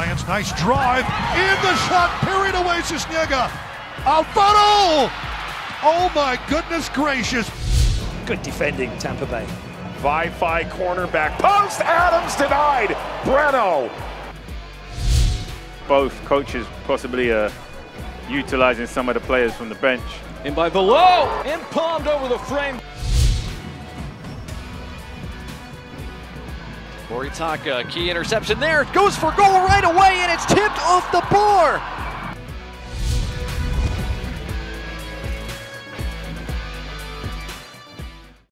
Giants, nice drive, in the shot, parried away Cisniega. Alvaro! Oh my goodness gracious. Good defending, Tampa Bay. Wi-Fi cornerback post, Adams denied, Breno. Both coaches possibly utilizing some of the players from the bench. In by below, and palmed over the frame. Moritaka, key interception there, goes for goal right away, and it's tipped off the bar.